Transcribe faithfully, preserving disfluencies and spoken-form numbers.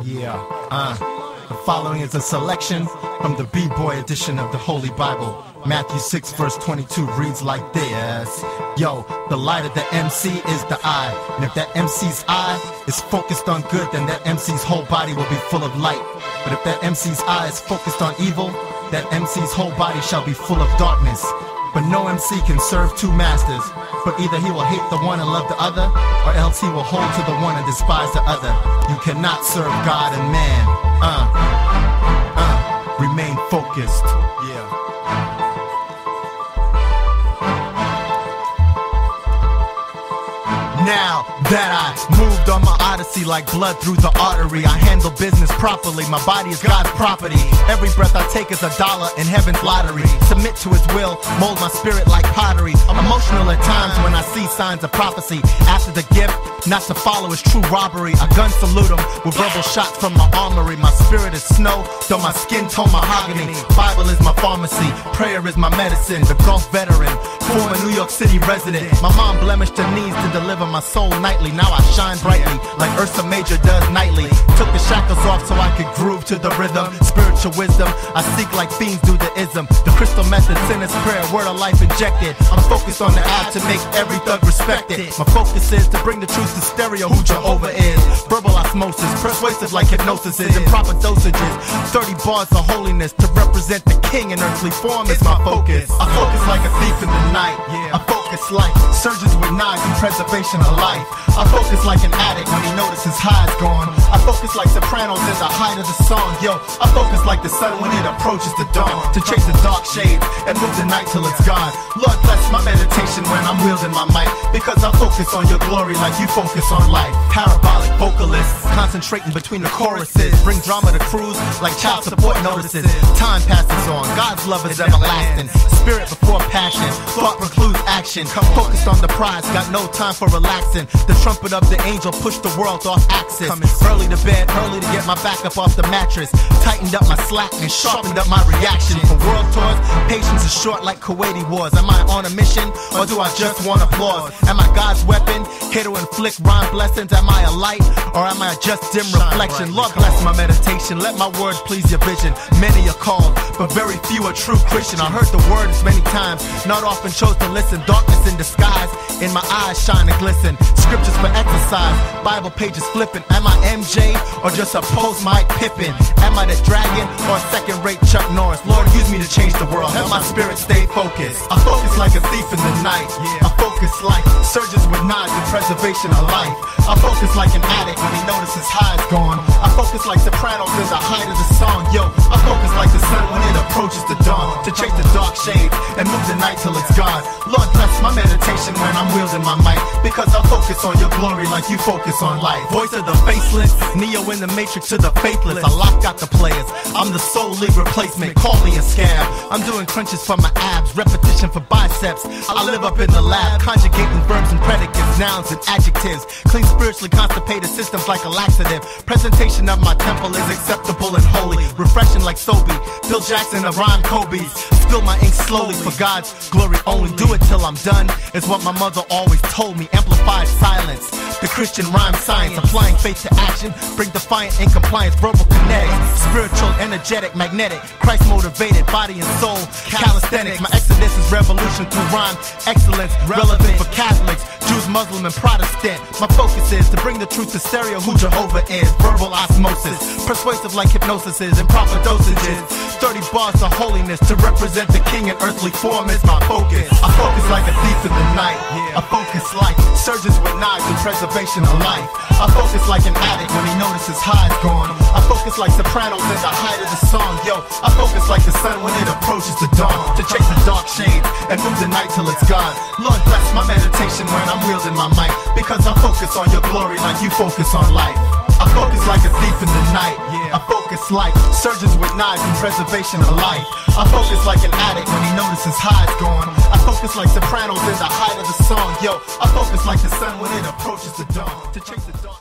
Yeah, uh, the following is a selection from the B-Boy edition of the Holy Bible. Matthew six verse twenty-two reads like this. Yo, the light of the M C is the eye. And if that M C's eye is focused on good, then that M C's whole body will be full of light. But if that M C's eye is focused on evil, that M C's whole body shall be full of darkness. But no M C can serve two masters, for either he will hate the one and love the other, or else he will hold to the one and despise the other. You cannot serve God and man. Uh, uh, remain focused. Yeah. Now that I moved on my odyssey like blood through the artery, I handle business properly, my body is God's property. Every breath I take is a dollar in heaven's lottery. Submit to his will, mold my spirit like pottery. I'm emotional at times when I see signs of prophecy. After the gift, not to follow is true robbery. I gun salute him with verbal shots from my armory. My spirit is snow, though my skin tone mahogany. Bible is my pharmacy, prayer is my medicine. The Gulf veteran, former New York City resident. My mom blemished her knees to deliver my soul nightly. Now I shine brightly like Ursa Major does nightly. Took the shackles off so I could groove to the rhythm. Spiritual wisdom, I seek like fiends do the ism. The crystal method, sinner's prayer, word of life injected. I'm focused on the app to make every thug respect it. My focus is to bring the truth to stereo, who Jehovah is. Verbal osmosis, persuasive like hypnosis is. In proper dosages, thirty bars of holiness to represent the king in earthly form is my focus. I focus like a thief in the night. I focus like surgeons with knives and preservation of life. I focus like an addict when he notices high is gone. I focus like sopranos in the height of the song. Yo, I focus like the sun when it approaches the dawn, to chase the dark shades and move the night till it's gone. Lord bless my meditation when I'm wielding my mic, because I focus on your glory like you focus on life. Parabolic vocalists concentrating between the choruses, bring drama to cruise like child support notices. Time passes on, God's love is everlasting. Spirit before passion, thought precludes action. Come focused on the prize, got no time for relaxing. The trumpet of the angel pushed the world off axis. Early to bed, early to get my back up off the mattress. Tightened up my slack and sharpened up my reaction. For world tours, patience is short like Kuwaiti wars. Am I on a mission, or do I just want applause? Am I God's weapon, here to inflict rhyme blessings? Am I a light, or am I just dim reflection? Lord bless my meditation, let my words please your vision. Many are called, but very few are true Christian. I heard the words many times, not often chose to listen. Darkness in disguise, in my eyes shine and glisten. Scriptures for exercise, Bible pages flipping. Am I M J, or just a post-Mike Pippin? Am I the dragon, or a second-rate Chuck Norris? Lord, use me to change the world, help my spirit stay focused. I focus like a thief in the night. I focus like surgeons with knives and preservation of life. I focus like an addict when he notices high is gone. I focus like sopranos in the height of the song. Yo, I focus like the sun when it approaches the dawn, to chase the dark shades and move the night till it's gone. Lord bless my meditation when I'm wielding my mic, because I focus on your glory like you focus on life. Voice of the faceless, Neo in the matrix to the faithless. I locked out the players, I'm the soul league replacement. Call me a scab, I'm doing crunches for my abs, repetition for biceps. I live up in the lab, conjugating verbs and predicates, nouns and adjectives. Clean spiritually constipated systems like a laxative. Presentation of my temple is acceptable and holy, refreshing like Sobe, Bill Jackson of rhyme Kobe's. Spill my ink slowly for God's glory only. Do it till I'm done is what my mother always told me. Amplified silence, the Christian rhyme science, applying faith to action, bring defiant in compliance. Verbal kinetics, spiritual, energetic, magnetic, Christ motivated, body and soul, calisthenics. My exodus is revolution through rhyme excellence, relevant for Catholics, Jews, Muslim, and Protestant. My focus is to bring the truth to stereo, who Jehovah is. Verbal osmosis, persuasive like hypnosis is, in proper dosages. thirty bars of holiness to represent the king in earthly form is my focus. I focus like a thief in the night. I focus like surgeons with knives and preservation of life. I focus like an addict when he notices high is gone. I focus like sopranos in the height of the song. Yo, I focus like the sun when it approaches the dawn, to chase the dark shades and move the night till it's gone. Lord bless my meditation when I'm wielding my mic, because I focus on your glory like you focus on life. I focus like a thief in the night. I focus like surgeons with knives and preservation of life. I focus like an addict when he notices high is gone. I focus like sopranos in the height of the song. Yo, I focus like the sun when it approaches the dawn, to chase the dark.